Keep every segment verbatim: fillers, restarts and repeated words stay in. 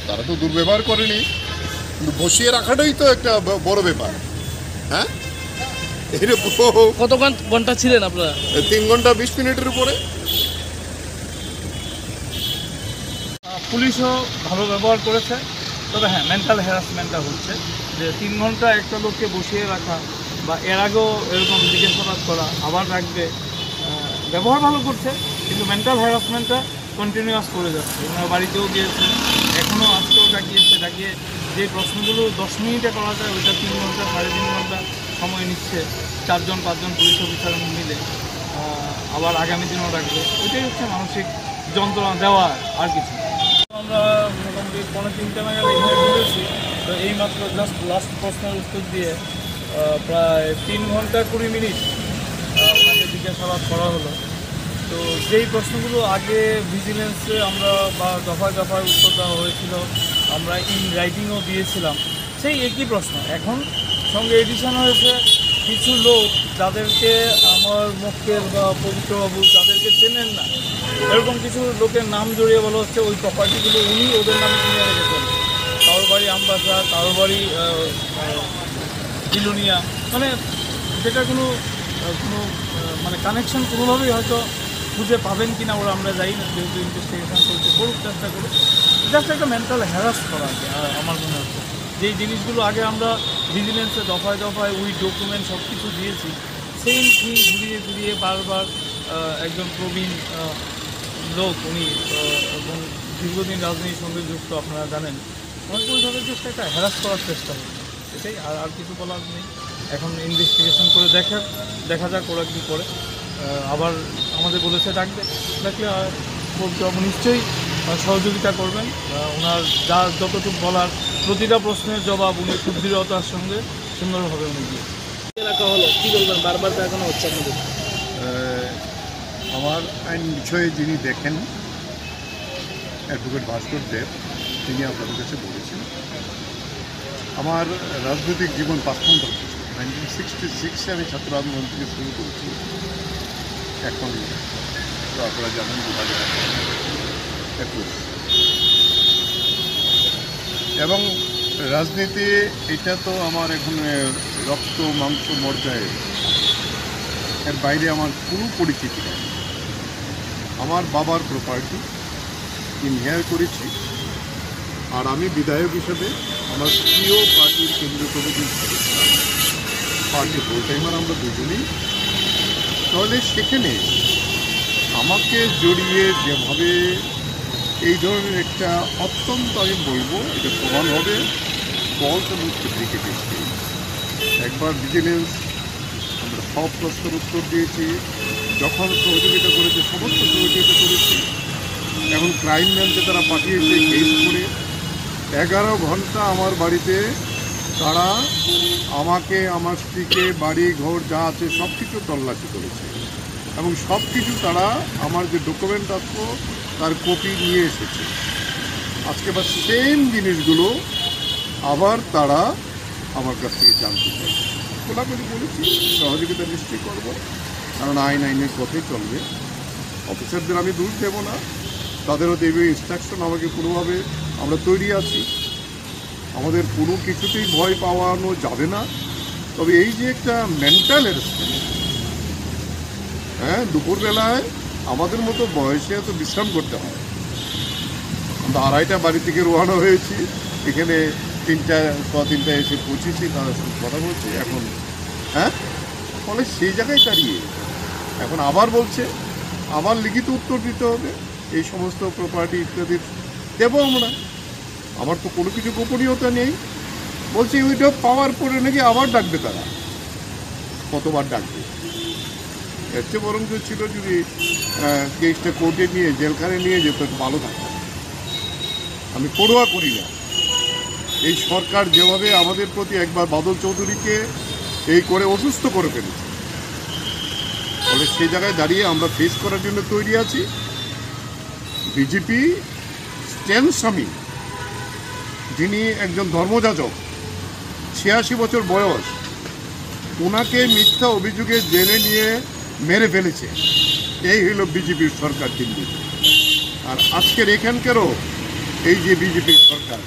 তারা তো দুর্ব্যবহার করেনি, কিন্তু বসিয়ে রাখাটাই তো একটা বড় ব্যাপার। হ্যাঁ, কত ঘন্টা ছিলেন আপনারা? তিন ঘন্টা বিশ মিনিটের উপরে। পুলিশও ভালো ব্যবহার করেছে, তবে হ্যাঁ মেন্টাল হ্যারাসমেন্টটা হচ্ছে যে তিন ঘন্টা একটা লোককে বসিয়ে রাখা বা এর আগেও এরকম জিজ্ঞাসাবাদ করা, আবার রাখবে। ব্যবহার ভালো করছে, কিন্তু মেন্টাল হ্যারাসমেন্টটা কন্টিনিউয়াস করে যাচ্ছে। ওনার বাড়িতেও গিয়েছে, এখনও আজকেও ডাকিয়েছে, ডাকিয়ে যে প্রশ্নগুলো দশ মিনিটে করা যায় ওইটা তিন ঘন্টা সাড়ে তিন ঘন্টা সময় নিচ্ছে চারজন পাঁচজন পুলিশ অফিসার মিলে। আবার আগামী দিনও রাখবে। ওইটাই হচ্ছে মানসিক যন্ত্রণা দেওয়া, আর কিছু। আমরা মোটামুটি পনেরো তিনটা নাগাদ এখানে ঢুকেছি, তো এইমাত্র জাস্ট লাস্ট প্রশ্নের উত্তর দিয়ে প্রায় তিন ঘন্টা কুড়ি মিনিট ওনাকে জিজ্ঞাসাবাদ করা হলো। তো যেই প্রশ্নগুলো আগে ভিজিলেন্সে আমরা বা দফায় দফায় উত্তর দেওয়া হয়েছিল, আমরা ইন রাইটিংও দিয়েছিলাম, সেই একই প্রশ্ন। এখন সঙ্গে এডিশন হয়েছে কিছু লোক যাদেরকে আমার মক্কেল বা পবিত্রবাবু যাদেরকে চেনেন না, এরকম কিছু লোকের নাম জড়িয়ে বলা হচ্ছে ওই প্রপার্টিগুলো উনি ওদের নামে কিনে রেখেছেন। কারোর বাড়ি আমবাসা, কারোর বাড়ি বিলুনিয়া, মানে যেটা কোনো কোনো মানে কানেকশন কোনোভাবেই হয়তো খুঁজে পাবেন কিনা ওরা আমরা যাই না, যেহেতু ইনভেস্টিগেশন করতে করুক, চেষ্টা করুক। জাস্ট একটা মেন্টাল হ্যারাস করা আছে আমার মনে হচ্ছে। যেই জিনিসগুলো আগে আমরা ভিজিলেন্সে দফায় দফায় ওই ডকুমেন্ট সব কিছু দিয়েছি, সেম থিং ঘুরিয়ে ঘুরিয়ে বারবার একজন প্রবীণ লোক উনি এবং দীর্ঘদিন রাজনীতির সঙ্গে যুক্ত, আপনারা জানেন, ওইভাবে জাস্ট একটা হ্যারাস করার চেষ্টা হচ্ছে। এটাই, আর আর কিছু বলার নেই। এখন ইনভেস্টিগেশন করে দেখা দেখা যাক ওরা কী করে। আবার আমাদের বলেছে ডাকবে, ডাকলে পবিত্রবাবু নিশ্চয়ই সহযোগিতা করবেন। ওনার যার যতটুকু বলার প্রতিটা প্রশ্নের জবাব উনি খুব দৃঢ়তার সঙ্গে সুন্দরভাবে উনি দিয়ে রাখা হলো। কী বলবেন, বারবার দেখানো হচ্ছে আপনাদের? আমার আইন বিষয়ে যিনি দেখেন অ্যাডভোকেট ভাস্কর দেব, তিনি আপনাদের কাছে বলেছেন আমার রাজনৈতিক জীবন পাঁচপন্থা নাইনটিন সিক্সটি সিক্সে আমি ছাত্র আন্দোলন থেকে শুরু করেছি। এখন তো আপনারা জানেন দু হাজার একুশ, এবং রাজনীতি এটা তো আমার এখন রক্ত মাংস মর্যায়ে, এর বাইরে আমার কোনো পরিচিতি নেই। আমার বাবার প্রপার্টি ইনহেয়ার করেছি, আর আমি বিধায়ক হিসেবে আমার প্রিয় পার্টির কেন্দ্রীয় কমিটির সদস্য, পার্টি ফুল টাইমার আমরা দুজনেই। তাহলে সেখানে আমাকে জড়িয়ে যেভাবে এই ধরনের একটা অত্যন্ত, আমি বলবো এটা প্রমাণ হবে ফলস এবং ফেব্রিকেটেড। একবার ভিজিলেন্স আমরা সব প্রশ্নের উত্তর দিয়েছি, যখন সহযোগিতা করেছে সমস্ত সহযোগিতা করেছি। এখন ক্রাইম ব্রাঞ্চে তারা পাঠিয়েছে কেস করে, এগারো ঘন্টা আমার বাড়িতে তারা আমাকে, আমার স্ত্রীকে, বাড়ি ঘর যা আছে সব কিছু তল্লাশি করেছে, এবং সব কিছু তারা আমার যে ডকুমেন্ট আসতো তার কপি নিয়ে এসেছে। আজকে বা সেম জিনিসগুলো আবার তারা আমার কাছ থেকে জানতে চাই। খোলাখুলি বলেছি সহযোগিতা নিশ্চয়ই করবো, কারণ আইন আইনের পথেই চলবে। অফিসারদের আমি দোষ দেবো না, তাদেরও দেবে ইনস্ট্রাকশন। আমাকে কোনোভাবে আমরা তৈরি আছি, আমাদের কোনো কিছুতেই ভয় পাওয়ানো যাবে না। তবে এই যে একটা মেন্টাল হ্যারাসমেন্ট, হ্যাঁ, দুপুরবেলায় আমাদের মতো বয়সে এত বিশ্রাম করতে হয়। আমরা আড়াইটা বাড়ি থেকে রওনা হয়েছি, এখানে তিনটা ছ তিনটায় এসে পৌঁছেছি, তাদের সঙ্গে কথা বলছি এখন। হ্যাঁ, ফলে সেই জায়গায় দাঁড়িয়ে এখন আবার বলছে আবার লিখিত উত্তর দিতে হবে, এই সমস্ত প্রপার্টি ইত্যাদি দেবো আমরা। আমার তো কোনো কিছু গোপনীয়তা নেই। বলছি ওইটা পাওয়ার পরে নাকি আবার ডাকবে তারা, কতবার ডাকবে। এর চেয়ে বরং ছিল যদি কেসটা কোর্টে নিয়ে জেলখানে নিয়ে যেত, ভালো থাকতো। আমি পড়ুয়া করি না। এই সরকার যেভাবে আমাদের প্রতি একবার বাদল চৌধুরীকে এই করে অসুস্থ করে ফেলেছে, ফলে সেই জায়গায় দাঁড়িয়ে আমরা ফেস করার জন্য তৈরি আছি। বিজেপি স্ট্যান স্বামী, যিনি একজন ধর্মযাজক, ছিয়াশি বছর বয়স, ওনাকে মিথ্যা অভিযোগে জেলে নিয়ে মেরে ফেলেছে। এই হইল বিজেপির সরকার দিল্লিতে। আর আজকের এখানকারও এই যে বিজেপির সরকার,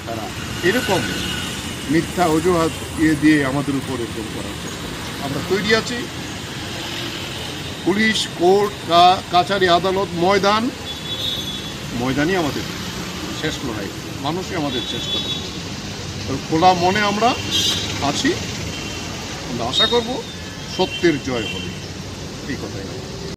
এরকম মিথ্যা অজুহাত ইয়ে দিয়ে আমাদের উপর এরকম করার চেষ্টা করে। আমরা তৈরি আছি। পুলিশ, কোর্ট, কাছারি, আদালত, ময়দান ময়দানই আমাদের শেষ লড়াই, মানুষই আমাদের শেষ কথা। খোলা মনে আমরা আছি, আমরা আশা করব সত্যের জয় হবে, এই কথাই।